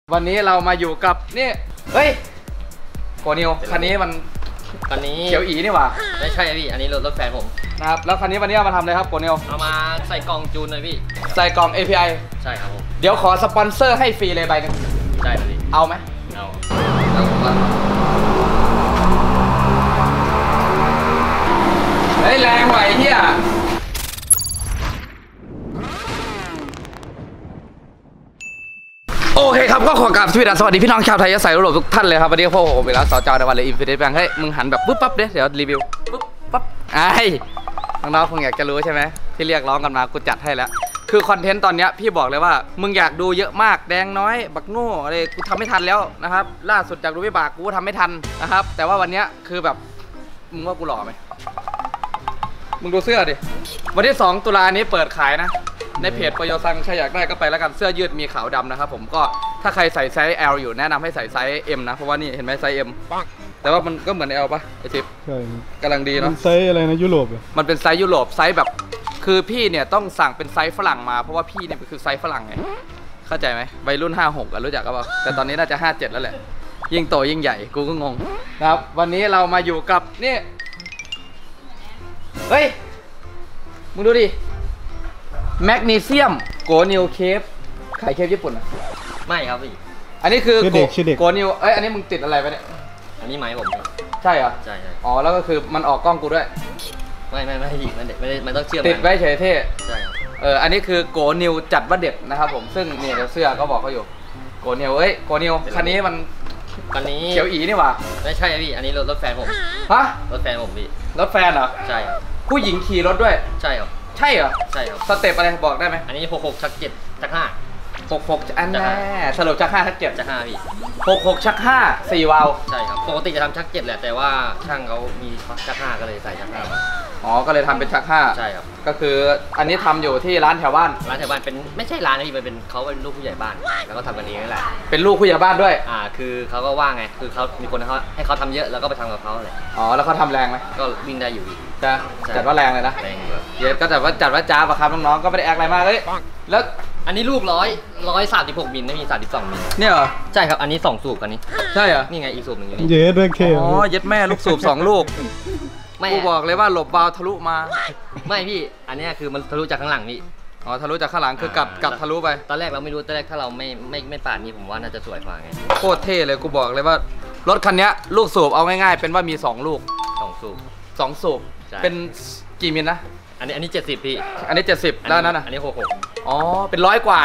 วันนี้เรามาอยู่กับนี่เฮ้ยโกนิวคันนี้มันเขียวอีนี่หว่าไม่ใช่พี่อันนี้รถแฟนผมนะครับแล้วคันนี้วันนี้เอามาทำอะไรครับโกนิวเอามาใส่กล่องจูนเลยพี่ใส่กล่อง API ใช่ครับผมเดี๋ยวขอสปอนเซอร์ให้ฟรีเลยใบนึงได้เลยเอาไหมเอาเฮ้ยแรงไหวเฮียโอเคครับก็ขอกราบสวัสดีพี่น้องชาวไทยยศใส่รุ่นทุกท่านเลยครับวันนี้พวกผมเป็นร้านสจในวันเลยอินฟินิตแบงค์ให้มึงหันแบบปุ๊บปั๊บเดี๋ยวรีวิวปุ๊บปั๊บไอ้น้องๆคงอยากจะรู้ใช่ไหมที่เรียกร้องกันมากูจัดให้แล้วคือคอนเทนต์ตอนนี้พี่บอกเลยว่ามึงอยากดูเยอะมากแดงน้อยบักโง่อะไรกูทำไม่ทันแล้วนะครับล่าสุดจากดูวิบากกูทำไม่ทันนะครับแต่ว่าวันนี้คือแบบมึงว่ากูหล่อไหมมึงดูเสื้อดิวันที่2 ตุลานี้เปิดขายนะในเพจปโยซังใครอยากได้ก็ไปแล้วกันเสื้อยืดมีขาวดำนะครับผมก็ถ้าใครใส่ไซส์ L อยู่แนะนำให้ใส่ไซส์ M นะเพราะว่านี่เห็นไหมไซส์ M แต่ว่ามันก็เหมือน L ป่ะไอจิ๊บใช่กำลังดีเนาะไซส์อะไรนะยุโรปมันเป็นไซส์ยุโรปไซส์แบบคือพี่เนี่ยต้องสั่งเป็นไซส์ฝรั่งมาเพราะว่าพี่เนี่ยคือไซส์ฝรั่งไงเข้าใจไหมวัยรุ่น56กันรู้จักกันป่ะแต่ตอนนี้น่าจะ57แล้วแหละยิ่งโตยิ่งใหญ่กูก็งงนะครับวันนี้เรามาอยู่กับนี่เฮ้ยมึงดูดิแมกนีเซียมโกนิวเคฟขายเคฟญี่ปุ่นอ่ะไม่ครับพี่อันนี้คือโกนิวอันนี้มึงติดอะไรไปเนี่ยอันนี้ไม้ผมใช่เหรอใช่อ๋อแล้วก็คือมันออกกล้องกูด้วยไม่พี่มันต้องเชื่อมติดไว้เฉยเท่ใช่ครับอันนี้คือโกนิวจัดว่าเด็ดนะครับผมซึ่งนี่เดี๋ยวเสื้อก็บอกเขาอยู่โกนิวโกนิวคันนี้มันเขียวอีนี่หว่าไม่ใช่พี่อันนี้รถแฟนผมฮะรถแฟนผมพี่รถแฟนเหรอใช่ครับผู้หญิงขี่รถด้วยใช่ครับใช่เหรอใช่ครับสเต็ปอะไรบอกได้ไหมอันนี้66ชัก7ชัก5 66อันแน่สรุปชัก5ชัก7 ชัก5พี่ 66ชัก5 4วาล์วใช่ครับปกติจะทำชัก7แหละแต่ว่าช่างเขามีชัก5ก็เลยใส่ชัก5มาอ๋อก็เลยทำเป็นชัก5 ใช่ครับก็คืออันนี้ทำอยู่ที่ร้านแถวบ้านเป็นไม่ใช่ร้านนะพี่เป็นเขาเป็นลูกผู้ใหญ่บ้านแล้วก็ทำกันเองนั่นแหละเป็นลูกผู้ใหญ่บ้านด้วยคือเขาก็ว่างไงคือเขามีคนให้เขาทำเยอะแล้วก็ไปทำกับเขาเลยอ๋อแล้วเขาทำแรงไหมก็วิ่งได้อยู่จัดว่าแรงเลยนะแรงเยอะก็จัดว่าจ้าปะครับน้องๆก็ไม่ได้แอคอะไรมากเลยแล้วอันนี้ลูก136มิลไม่มี32มิลเนี่ยเหรอใช่ครับอันนี้2สูบกันนี้ใช่เหรอนี่ไงอีกสูบหนึ่งอยู่นี่เย็ดด้วยเคอ๋อเย็ดแม่ลูกสูบ2ลูกกูบอกเลยว่าหลบวาล์วทะลุมาไม่พี่อันนี้คือมันทะลุจากข้างหลังพี่อ๋อทะลุจากข้างหลังคือกลับทะลุไปตอนแรกเราไม่รู้ตอนแรกถ้าเราไม่ปาดนี่ผมว่าน่าจะสวยกว่าไงโคตรเท่เลยกูบอกเลยว่ารถคันนี้ลูกสูบเอาง่ายๆเป็นว่ามี2ลูก 2สูบ 2สูบเป็นกี่มิลนะอันนี้70พี่อันนี้70แล้วนั่นน่ะอันนี้66 อ๋อเป็น100กว่า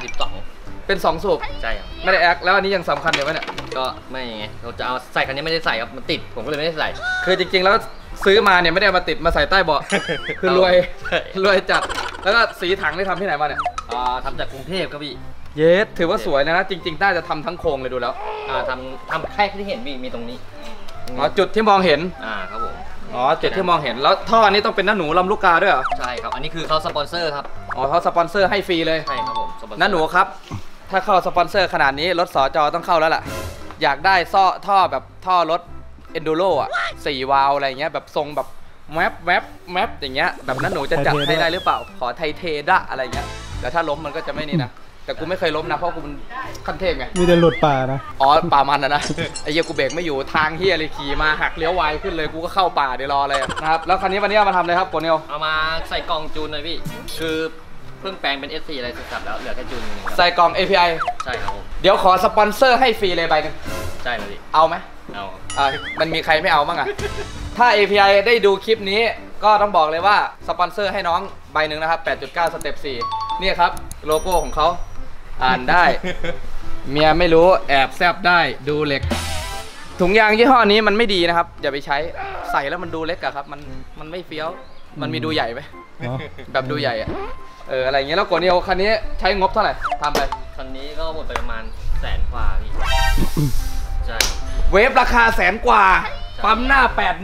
132 เป็น2สูบใช่ครับไม่ได้แอคแล้วอันนี้ยังสำคัญอยู่ไหมเนี่ยก็ไม่ไงเราจะเอาใส่คันนี้ไม่ได้ใส่ครับมันติดผมก็เลยไม่ได้ใส่คือจริงๆแล้วซื้อมาเนี่ยไม่ได้มาติดมาใส่ใต้เบาะคือรวยจัดแล้วก็สีถังได้ทำที่ไหนมาเนี่ยทำจากกรุงเทพครับพี่เยสถือว่าสวยนะจริงๆน่าจะทำทั้งโครงเลยดูแล้วทำแค่ที่เห็นมีตรงนี้จุดที่มองเห็นครับผมจุดที่มองเห็นแล้วท่อนี้ต้องเป็นน้าหนูลำลูกกาด้วยเหรอใช่ครับอันนี้คือเขาสปอนเซอร์ครับเขาสปอนเซอร์ให้ฟรีเลยใช่ครับผมน้าหนูครับถ้าเข้าสปอนเซอร์ขนาดนี้รถสจต้องเข้าแล้วล่ะอยากได้ท่อแบบท่อรถEnduro 4วาล์วอะไรเงี้ยแบบทรงแบบแมปอย่างเงี้ยแบบนั้นหนูจะจัดให้ได้หรือเปล่าขอไทเทดะอะไรเงี้ยแต่ถ้าล้มมันก็จะไม่นี่นะแต่กูไม่เคยล้มนะเพราะกูมันขั้นเทพไงมีแต่หลุดป่านะป่ามันนะไอ้เหี้ยกูเบรกไม่อยู่ทางเหี้ยเลยขี่มาหักเลี้ยวไวขึ้นเลยกูก็เข้าป่าเดี๋ยวรอเลยนะครับแล้วคันนี้วันนี้เอามาทำอะไรครับโกนิวเอามาใส่กล่องจูนเลยพี่คือเพิ่งแปลงเป็น S4 อะไรสับแล้วเหลือแค่จูนใส่กล่อง API ใช่ครับผมเดี๋ยวขอสปอนเซอร์ให้ฟรีเลยใบนึงใช่เลยเอาไหมมันมีใครไม่เอาบ้างถ้า API ได้ดูคลิปนี้ก็ต้องบอกเลยว่าสปอนเซอร์ให้น้องใบหนึ่งนะครับ 8.9 สเต็ป 4นี่ครับโลโก้ของเขาอ่านได้เมียไม่รู้แอบแซบได้ดูเหล็กถุงยางยี่ห้อนี้มันไม่ดีนะครับอย่าไปใช้ใส่แล้วมันดูเล็กอะครับมันไม่เฟี้ยวมันมีดูใหญ่ไหมแบบดูใหญ่อะไรเงี้ยแล้วโกนิวคันนี้ใช้งบเท่าไหร่ทำไปคันนี้ก็หมดไปประมาณ100,000 กว่าพี่ใช่เวฟราคา100,000 กว่าปั๊มหน้า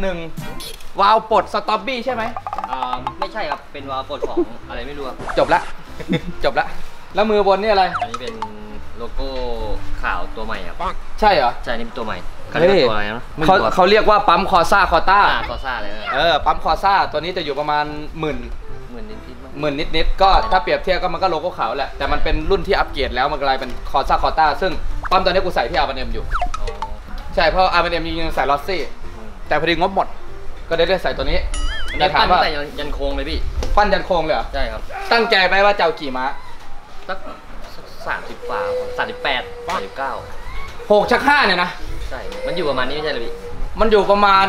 81วาล์วปลดสต็อปบี้ใช่ไหมไม่ใช่ครับเป็นวาล์วปลดของอะไรไม่รู้จบละแล้วมือบนนี่อะไรอันนี้เป็นโลโก้ขาวตัวใหม่ครับใช่เหรอใช่นี่เป็นตัวใหม่เขาเรียกตัวอะไรนะเขาเรียกว่าปั๊มคอซ่าคอต้าเลยปั๊มคอซ่าตัวนี้จะอยู่ประมาณหมื่นนิดก็ถ้าเปรียบเทียบก็มันก็โลโก้ขาวแหละแต่มันเป็นรุ่นที่อัปเกรดแล้วมันกลายเป็นคอซ่าคอต้าซึ่งปั๊มตอนนี้กูใส่ที่อาร์เอ็มอยู่ใช่เพราะอาร์เอ็มยังใส่ลอสซี่แต่พอดีงบหมดก็ได้ใส่ตัวนี้เนี่ยปั้นตั้งแต่ยันโค้งเลยพี่ปั้นยันโค้งเลยเหรอใช่ครับตั้งใจไหมว่าจะเอากี่ม้าสัก30 ฝ่า38 39 6/5เนี่ยนะใช่มันอยู่ประมาณนี้ไม่ใช่หรือพี่มันอยู่ประมาณ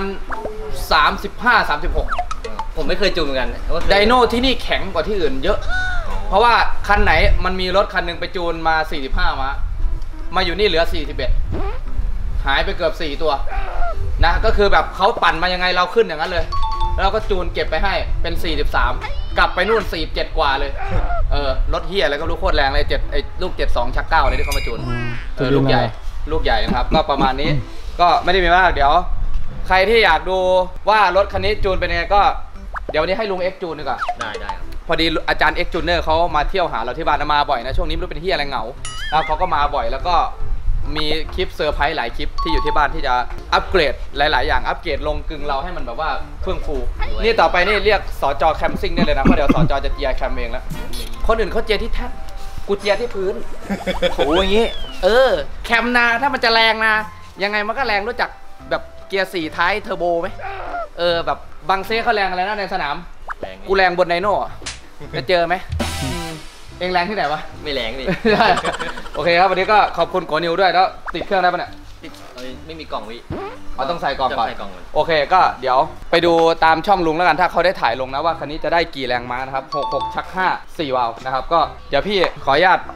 35-36 ผมไม่เคยจูนเหมือนกันไดโน่ที่นี่แข็งกว่าที่อื่นเยอะเพราะว่าคันไหนมันมีรถคันนึงไปจูนมา45ม้ามาอยู่นี่เหลือ41หายไปเกือบ4ตัวนะก็คือแบบเขาปั่นมายังไงเราขึ้นอย่างนั้นเลยแล้วก็จูนเก็บไปให้เป็น43กลับไปนู่น47กว่าเลยรถเฮียอะไรก็รู้โคตรแรงเลยลูก72ชัก9เลยที่เขามาจูนลูกใหญ่นะครับก็ประมาณนี้ก็ไม่ได้มีมากเดี๋ยวใครที่อยากดูว่ารถคันนี้จูนเป็นยังไงก็เดี๋ยววันนี้ให้ลุงเอ็กจูนดีกว่าได้ครับพอดีอาจารย์เอ็กจูเนอร์เขามาเที่ยวหาเราที่บ้านมาบ่อยนะช่วงนี้ไม่รู้เป็นเฮียอะไรเหงาแล้วเขาก็มาบ่อยแล้วก็มีคลิปเซอร์ไพรส์หลายคลิปที่อยู่ที่บ้านที่จะอัปเกรดหลายๆอย่างอัปเกรดลงกึ่งเราให้มันแบบว่าเฟื่องฟูนี่ต่อไปนี่เรียกสจแคมซิ่งได้เลยนะเพราะเดี๋ยวสจจะเจียแคมเองแล้วคนอื่นเขาเจียที่แท่นกูเจียที่พื้นโหอย่างงี้แคมนาถ้ามันจะแรงนะยังไงมันก็แรงรู้จักแบบเกียร์4ท้ายเทอร์โบไหมแบบบางเซ่เขาแรงอะไรนะในสนามกูแรงบนไดโน่จะเจอไหมเองแรงที่ไหนวะไม่แรงดิโอเคครับวันนี้ก็ขอบคุณโกนิวด้วยแล้วติดเครื่องได้ปะเนี่ยไม่มีกล่องวิต้องใส่กล่องก่อนโอเคก็เดี๋ยวไปดูตามช่องลุงแล้วกันถ้าเขาได้ถ่ายลงนะว่าคันนี้จะได้กี่แรงม้านะครับ66ชัก5 4วาล์วนะครับก็เดี๋ยวพี่ขออนุญาต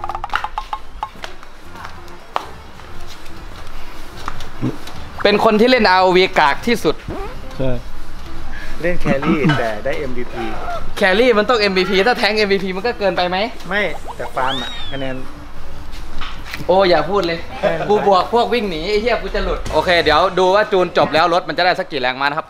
เป็นคนที่เล่น ROV กากที่สุดใช่เล่นแครี่แต่ได้ MVP แครี่มันต้อง MVP ถ้าแทง MVP มันก็เกินไปไหมไม่แต่ฟาร์มอะคะแนนโอ้อย่าพูดเลยกูบวกพวกวิ่งหนีไอ้เหี้ยกูจะหลุดโอเคเดี๋ยวดูว่าจูนจบแล้วรถมันจะได้สักกี่แรงม้านะครับไป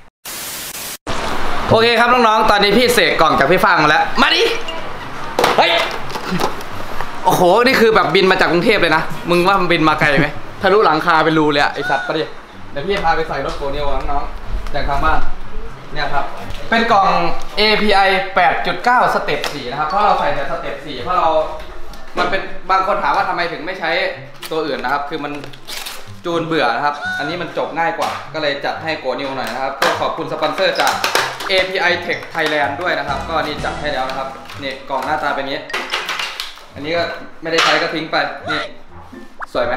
โอเคครับน้องๆตอนนี้พี่เสกกล่องจากพี่ฟางมาแล้วมาดิเฮ้ยโอ้โหนี่คือแบบบินมาจากกรุงเทพเลยนะมึงว่ามันบินมาไกลไหมทะลุหลังคาเป็นรูเลยไอสัตว์ปะดิเดี๋ยวพี่พาไปใส่รถโกเนียวน้องๆจากทางบ้านเนี่ยครับเป็นกล่อง API 8.9 สเต็ป 4นะครับเพราะเราใส่แต่สเต็ป 4เพราะมันเป็นบางคนถามว่าทำไมถึงไม่ใช้ตัวอื่นนะครับคือมันจูนเบื่อนะครับอันนี้มันจบง่ายกว่าก็เลยจัดให้โกนิวหน่อยนะครับก็ขอบคุณสปอนเซอร์จาก API Tech Thailand ด้วยนะครับก็นี่จัดให้แล้วนะครับนี่กล่องหน้าตาเป็นนี้อันนี้ก็ไม่ได้ใช้ก็ทิ้งไปนี่สวยไหม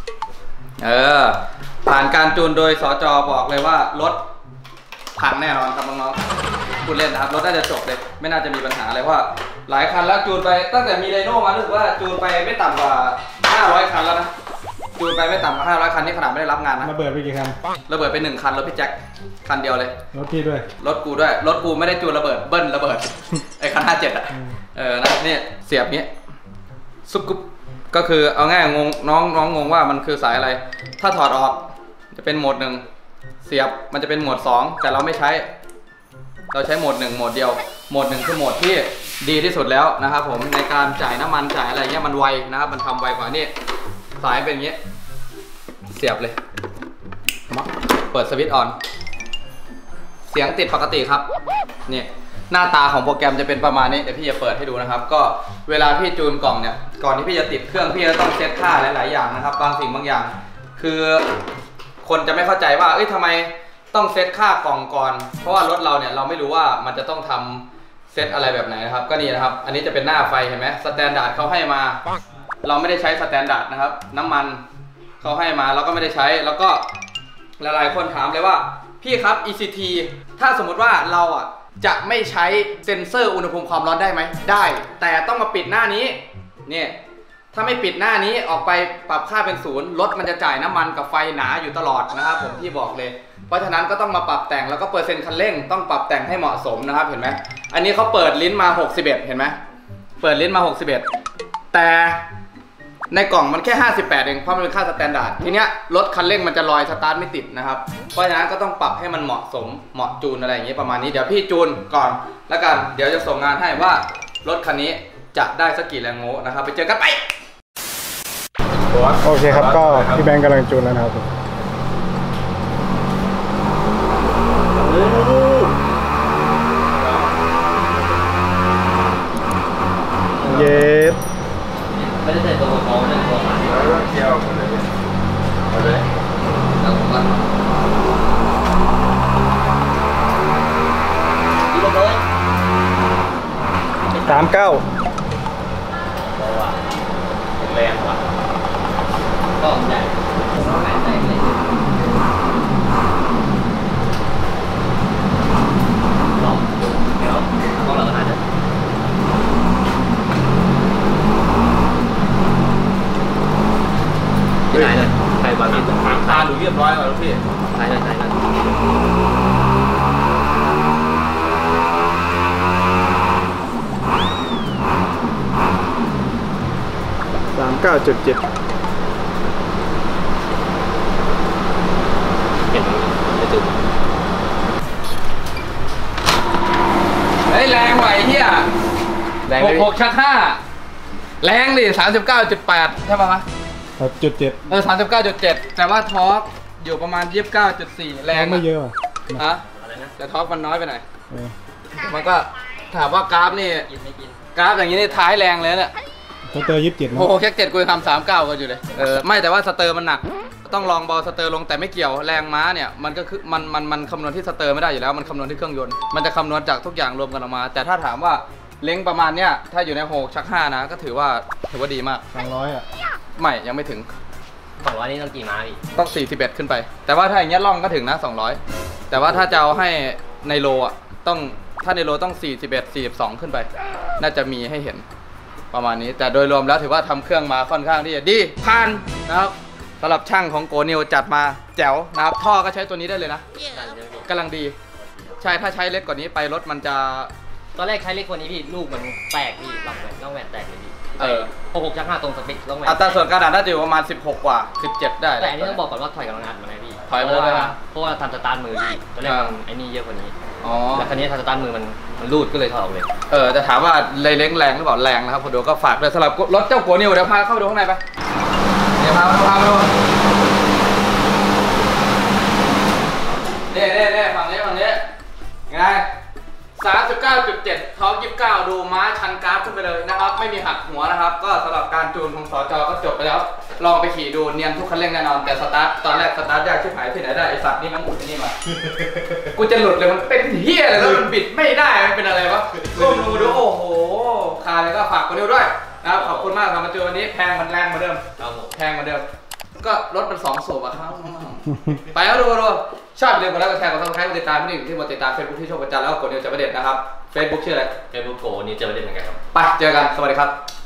ผ่านการจูนโดยสจ.บอกเลยว่ารถพังแน่นอนครับน้องๆพูดเล่นนะครับรถน่าจะจบเลยไม่น่าจะมีปัญหาอะไรเพราะว่าหลายคันแล้วจูนไปตั้งแต่มีไดโน่มารู้สึกว่าจูนไปไม่ต่ำกว่า500คันแล้วนะจูนไปไม่ต่ำกว่า500คันนี่ขนาดไม่ได้รับงานนะระเบิดไปกี่คันระเบิดไป1คันรถพี่แจ็คคันเดียวเลยรถพี่ด้วยรถกูด้วยรถกูไม่ได้จูนระเบิดเบิ้ลระเบิดไอ้คัน57อ่ะนะเนี่ยเสียบนี้ซุปกุ๊บก็คือเอาง่ายงงน้องงงว่ามันคือสายอะไรถ้าถอดออกจะเป็นโหมด1เสียบมันจะเป็นโหมด2แต่เราไม่ใช้เราใช้โหมด1โหมดเดียวโหมด1คือโหมดที่ดีที่สุดแล้วนะครับผมในการจ่ายน้ำมันจ่ายอะไรเงี้ยมันไวนะครับมันทำไวกว่านี่สายเป็นอย่างเงี้ยเสียบเลยเปิดสวิตช์ออนเสียงติดปกติครับนี่หน้าตาของโปรแกรมจะเป็นประมาณนี้เดี๋ยวพี่จะเปิดให้ดูนะครับก็เวลาพี่จูนกล่องเนี่ยก่อนที่พี่จะติดเครื่องพี่จะต้องเซตค่าหลายๆอย่างนะครับบางสิ่งบางอย่างคือคนจะไม่เข้าใจว่าทำไมต้องเซตค่ากล่องก่อนเพราะว่ารถเราเนี่ยเราไม่รู้ว่ามันจะต้องทำเซตอะไรแบบไหนนะครับก็นี่นะครับอันนี้จะเป็นหน้าไฟเห็นไหมสแตนดาร์ดเขาให้มาเราไม่ได้ใช้สแตนดาร์ดนะครับน้ำมันเขาให้มาเราก็ไม่ได้ใช้แล้วก็หลายๆคนถามเลยว่าพี่ครับ ECT ถ้าสมมติว่าเราจะไม่ใช้เซ็นเซอร์อุณหภูมิความร้อนได้ไหมได้แต่ต้องมาปิดหน้านี้เนี่ยถ้าไม่ปิดหน้านี้ออกไปปรับค่าเป็น0รถมันจะจ่ายน้ำมันกับไฟหนาอยู่ตลอดนะครับผมที่บอกเลยเพราะฉะนั้นก็ต้องมาปรับแต่งแล้วก็เปอร์เซ็นต์คันเร่งต้องปรับแต่งให้เหมาะสมนะครับเห็นไหมอันนี้เขาเปิดลิ้นมา61เห็นไหมเปิดลิ้นมา61แต่ในกล่องมันแค่58เองเพราะมันเป็นค่าสแตนดาร์ดทีเนี้ยรถคันเร่งมันจะลอยสตาร์ทไม่ติดนะครับเพราะฉะนั้นก็ต้องปรับให้มันเหมาะสมเหมาะจูนอะไรอย่างนี้ประมาณนี้เดี๋ยวพี่จูนก่อนแล้วกันเดี๋ยวจะส่งงานให้ว่ารถคันนี้จะได้สักกี่แรงโม้นะครับไปเจอกันไปโอเคครับก็พี่แบงค์กำลังจูนแล้วนะครับเย็บไม่ได้ใส่ตัวของนั่นตัวขาเอาเลยแล้วผมก็ลงเลย 39 บอกว่าแรงว่ะก็ใหญ่ต้องหายใจเลยลองดูเดี๋ยวต้องเราหาเดี๋ยวที่ไหนเลยใครบางทีตาดูเรียบร้อยกว่าลูกพี่ถ่ายเลยถ่ายเลย 39.7 เห็นในจุดเฮ้ยแรงไหวเฮียแรงเลย 66 ชัก 5 แรงดิ 39.8 ใช่ป่ะวะ 7 39.7 แต่ว่าทอร์กอยู่ประมาณ 29.4 แรงไม่เยอะอ่ะฮะอะไรนะแต่ทอร์กมันน้อยไปหน่อยเออมันก็ถามว่ากราฟนี่กินไม่กินกราฟอย่างนี้นี่ท้ายแรงเลยเนี่ยสเตอร์27นะโอ้โหแค่7กูยังทำ39กันอยู่เลย ไม่แต่ว่าสเตอร์มันหนัก ต้องลองเบาสเตอร์ลงแต่ไม่เกี่ยวแรงม้าเนี่ยมันก็คือมันคำนวณที่สเตอร์ไม่ได้อยู่แล้วมันคำนวณที่เครื่องยนต์มันจะคำนวณจากทุกอย่างรวมกันออกมา แต่ถ้าถามว่าเล้งประมาณเนี้ยถ้าอยู่ใน6ชัก 5 นะก็ถือว่าดีมาก 200อ่ะไม่ยังไม่ถึง 200นี่ต้องกี่ม้าพี่ต้อง 41 ขึ้นไป แต่ว่าถ้าอย่างเงี้ยล่องก็ถึงนะ 200 แต่ว่าถ้าจะเอาให้ในโลอ่ะต้องถ้าในโลต้อง 41 42 ขึ้นไป น่าจะมีให้เห็นประมาณนี้ แต่โดยรวมแล้วถือว่าทำเครื่องมาค่อนข้างที่จะดีผ่านนะครับสำหรับช่างของโกนิวจัดมาแจ๋วนะครับท่อก็ใช้ตัวนี้ได้เลยนะกำลังดีใช่ถ้าใช้เล็กกว่านี้ไปรถมันจะตอนแรกใช้เล็กกว่านี้พี่ลูกมันแตกพี่ล่องแหวนแตกเลยพี่ 66ชัก5ตรงสเปคล่องแหวนอัตราส่วนการดันน่าจะอยู่ประมาณ16 กว่า 17 ได้แต่อันนี้ต้องบอกก่อนว่าถอยกำลังอัดมานะพี่ถอยมาเลยนะเพราะว่าทำสตาร์ทมือพี่ตอนแรกมันไอ้นี่เยอะกว่านี้อ๋อแล้วครั้นี้ทำสตาร์ทมือมันรูดก็เลยถอดออกเลยจะถามว่าเลยเล้งแรงหรือเปล่าแรงนะครับคุณดูก็ฝากด้วยสำหรับรถเจ้าโกนิวเดี๋ยวพาเข้าไปดูข้างในไปเดี๋ยวพาไปดูนี่ฝั่งนี้ไง 39.7 ท้อง 29 ดูม้าชันกราฟขึ้นไปเลยนะครับไม่มีหักหัวนะครับก็สำหรับการจูนของสจก็จบไปแล้วลองไปขี่ดูเนียนทุกคันเร่งแน่นอนแต่สตาร์ทตอนแรกสตาร์ทยากชิบหายที่ไหนได้ไอสัตว์นี่มันหมุนที่นี่มากูจะหลุดเลยมันเป็นเฮี้ยเลยแล้วมันบิดไม่ได้มันเป็นอะไรวะก้มดูโอ้โหคาเลยก็ฝากคนเดียวด้วยนะครับขอบคุณมากครับมาเจอวันนี้แพงมันแรงเหมือนเดิมครับผมแพงเหมือนเดิมก็รถมัน2 สูบอะครับไปแล้วดูชอบเรื่องกดไลค์กดแชร์กดซับสไครต์กดติดตามพี่หนึ่งที่กดติดตามเฟซบุ๊กที่โชคประจันแล้วก็กดนิวจะประเด็นนะครับเฟซบุ๊กชื่ออะไรเฟซบุ๊กโกนี่เจอประเด็นเหมือนกันครับไปเจอกันสวัสดีครับ